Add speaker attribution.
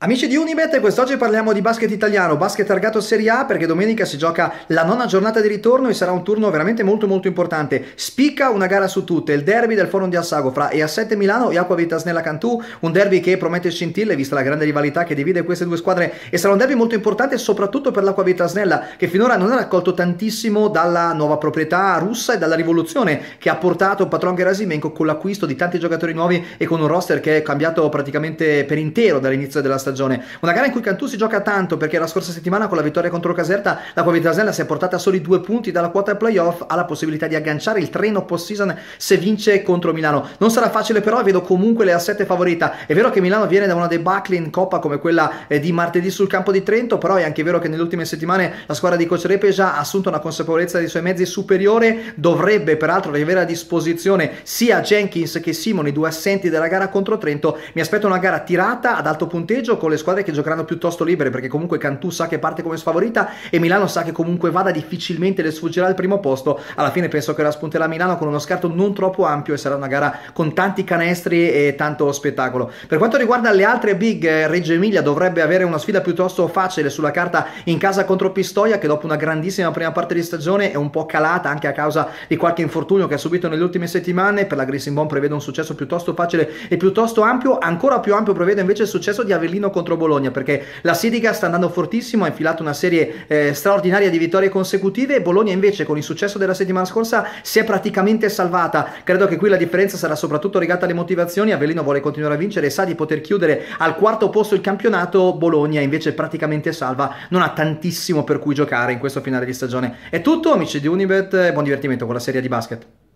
Speaker 1: Amici di Unibet, quest'oggi parliamo di basket italiano, basket targato Serie A, perché domenica si gioca la nona giornata di ritorno e sarà un turno veramente molto importante. Spicca una gara su tutte, il derby del Forum di Assago fra E7 Milano e Acquavitas Nella Cantù, un derby che promette scintille vista la grande rivalità che divide queste due squadre, e sarà un derby molto importante soprattutto per l'Acquavitas Nella, che finora non ha raccolto tantissimo dalla nuova proprietà russa e dalla rivoluzione che ha portato Patron Gerasimenko con l'acquisto di tanti giocatori nuovi e con un roster che è cambiato praticamente per intero dall'inizio della stagione. Una gara in cui Cantù si gioca tanto, perché la scorsa settimana con la vittoria contro Caserta la Covitasella si è portata a soli 2 punti dalla quota playoff, ha la possibilità di agganciare il treno post-season se vince contro Milano. Non sarà facile, però vedo comunque le A7 favorita. È vero che Milano viene da una debacle in Coppa come quella di martedì sul campo di Trento, però è anche vero che nelle ultime settimane la squadra di Coach Repeja ha assunto una consapevolezza dei suoi mezzi superiore, dovrebbe peraltro avere a disposizione sia Jenkins che Simoni, due assenti della gara contro Trento. Mi aspetto una gara tirata ad alto punteggio con le squadre che giocheranno piuttosto libere, perché comunque Cantù sa che parte come sfavorita e Milano sa che comunque vada difficilmente le sfuggirà al primo posto. Alla fine penso che la spunterà Milano con uno scarto non troppo ampio e sarà una gara con tanti canestri e tanto spettacolo. Per quanto riguarda le altre big, Reggio Emilia dovrebbe avere una sfida piuttosto facile sulla carta in casa contro Pistoia, che dopo una grandissima prima parte di stagione è un po' calata anche a causa di qualche infortunio che ha subito nelle ultime settimane. Per la Grissingborn prevede un successo piuttosto facile e piuttosto ampio. Ancora più ampio prevede invece il successo di Avellino contro Bologna, perché la Sidica sta andando fortissimo, ha infilato una serie straordinaria di vittorie consecutive, e Bologna invece con il successo della settimana scorsa si è praticamente salvata. Credo che qui la differenza sarà soprattutto legata alle motivazioni. Avellino vuole continuare a vincere e sa di poter chiudere al quarto posto il campionato. Bologna invece praticamente salva, non ha tantissimo per cui giocare in questo finale di stagione. È tutto amici di Unibet, buon divertimento con la serie di basket.